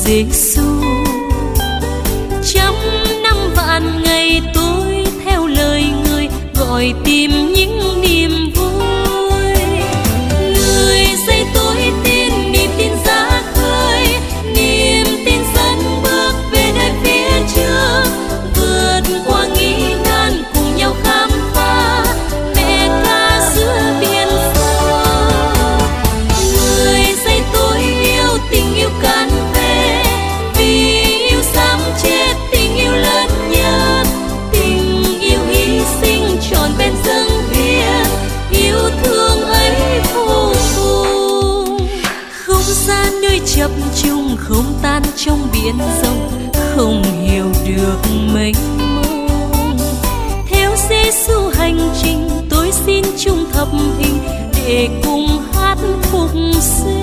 Giêsu. Trăm năm vạn ngày tôi theo lời người gọi tìm những niềm vui. Người dạy tôi tin niềm tin ra khơi, niềm tin dẫn bước về nơi phía trước, vượt qua nghi nan cùng nhau khám phá mẹ ca giữa biển sâu. Người dạy tôi yêu tình yêu can về, vì yêu dám chết tình yêu lớn nhất, tình yêu hy sinh trọn bên dâng hiến, yêu thương ấy vô cùng. Không gian nơi chập trùng không tan trong biển rộng, không hiểu được mênh mông. Theo Giêsu hành trình tôi xin chung thập hình để cùng hát phục sinh.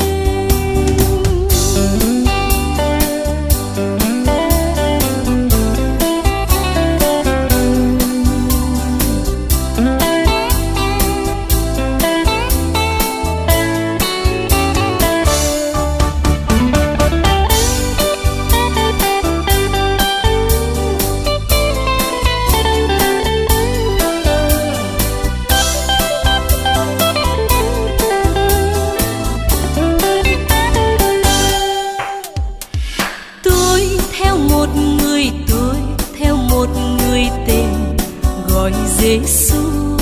Giêsu.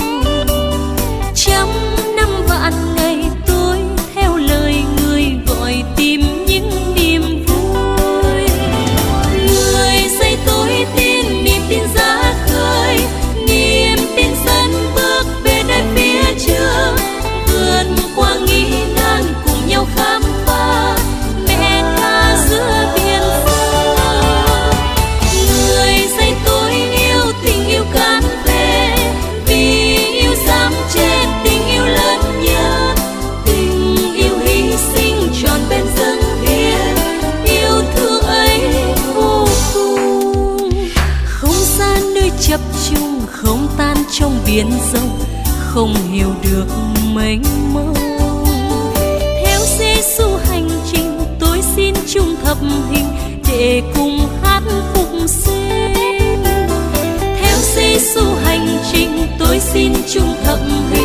Trăm năm vạn ngày tôi theo lời người gọi tìm những niềm vui. Người dạy tôi tin niềm tin ra khơi, niềm tin dẫn bước về nơi phía trước, vượt qua nghi nan cùng nhau khám phá mẹ ca giữa biển sâu. Người dạy tôi yêu tình yêu can về, vì yêu dám chết tình yêu lớn nhất, tình yêu hy sinh trọn bên dâng hiến, yêu thương ấy vô cùng. Không gian nơi chập trùng không tan trong biển rộng, không hiểu được mênh mông. Theo Giêsu hành trình tôi xin chung thập hình để cùng hát phục sinh. Theo Giêsu hành trình tôi xin chung thập hình